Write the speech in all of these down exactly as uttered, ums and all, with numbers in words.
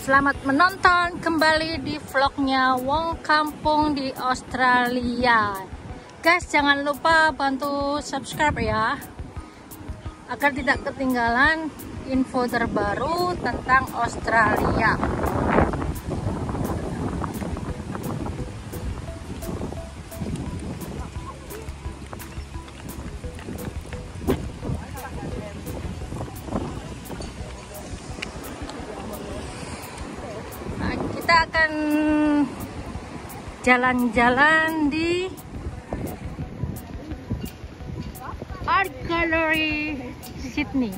Selamat menonton kembali di vlognya Wong Kampung di Australia. Guys, jangan lupa bantu subscribe ya, agar tidak ketinggalan info terbaru tentang Australia. Kita akan jalan-jalan di Art Gallery Sydney.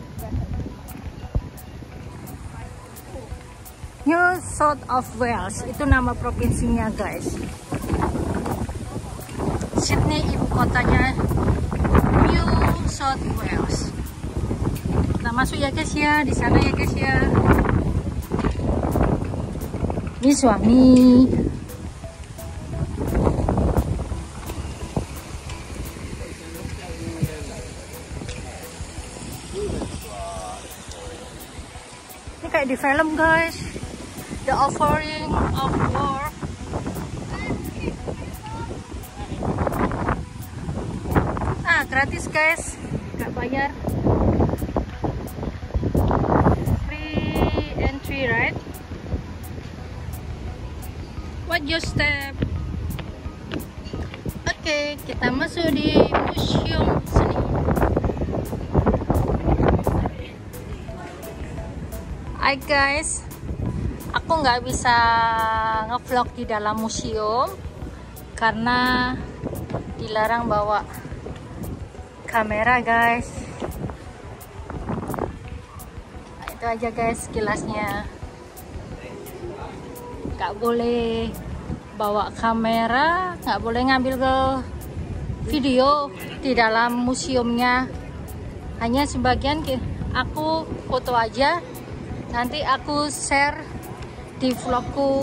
New South of Wales itu nama provinsinya, guys. Sydney ibu kotanya New South Wales. Kita masuk ya guys ya, di sana ya guys ya. Ini suami. Ini kayak di film, guys. The Offering of War. Ah, gratis guys, nggak bayar. Free entry, right? What your step? Oke, okay, kita masuk di museum seni. Hai guys, aku nggak bisa ngevlog di dalam museum karena dilarang bawa kamera, guys. Nah, itu aja guys sekilasnya. Nggak boleh bawa kamera, nggak boleh ngambil ke video di dalam museumnya. Hanya sebagian aku foto aja, nanti aku share di vlogku.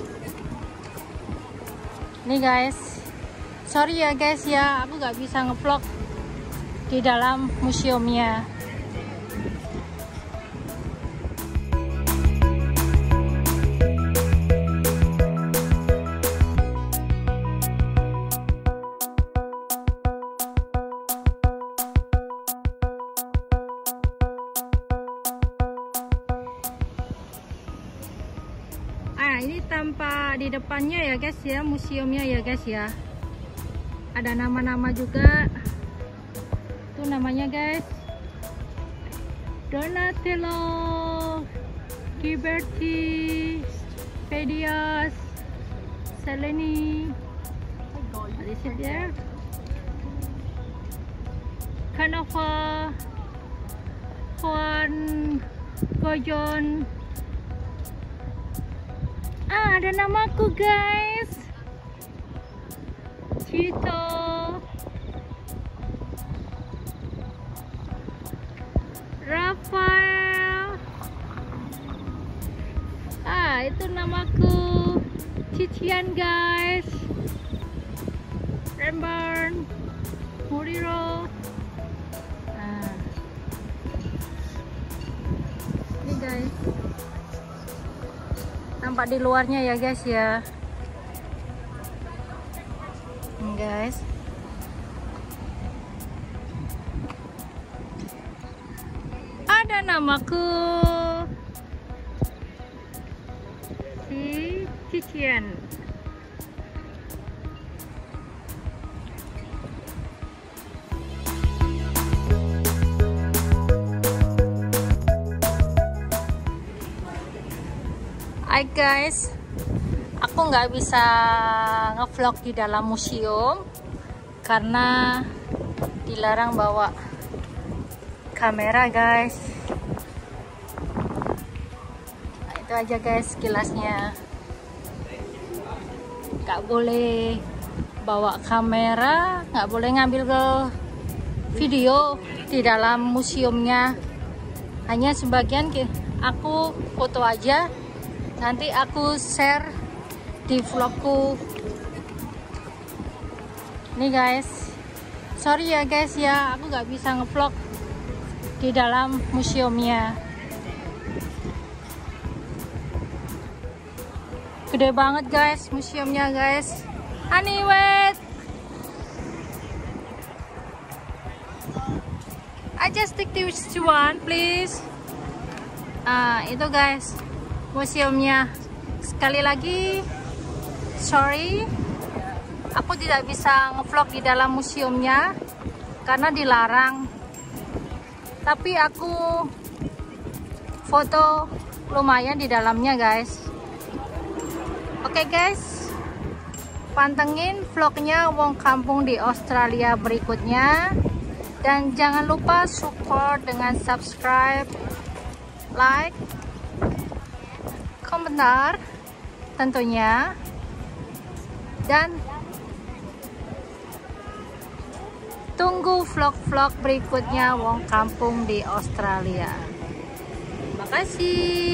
Nih guys, sorry ya guys ya, aku nggak bisa ngevlog di dalam museumnya. Ah, ini tampak di depannya ya guys ya, museumnya ya guys ya. Ada nama-nama juga. Itu namanya guys, Donatello, Ghiberti, Phidias, Selene. What is it there? Canova, Juan Goyon. Ah, ada namaku guys, Cito, Rafael. Ah, itu namaku, Titian guys, Rembrandt, Murillo. Ah, ini guys, tampak di luarnya ya guys ya. Ini guys, ada namaku, si Titian. Hai guys, aku nggak bisa ngevlog di dalam museum karena dilarang bawa kamera, guys. Nah, itu aja guys sekilasnya. Nggak boleh bawa kamera, nggak boleh ngambil ke video di dalam museumnya. Hanya sebagian aku foto aja, nanti aku share di vlogku. Nih guys, sorry ya guys ya, aku nggak bisa ngevlog di dalam museumnya. Gede banget guys museumnya guys. Honey wait, I just take this one please. Ah itu guys museumnya. Sekali lagi sorry, aku tidak bisa ngevlog di dalam museumnya karena dilarang. Tapi aku foto lumayan di dalamnya guys. Oke guys, pantengin vlognya Wong Kampung di Australia berikutnya. Dan jangan lupa support dengan subscribe, like, komentar tentunya. Dan tunggu vlog-vlog berikutnya Wong Kampung di Australia. Terima kasih.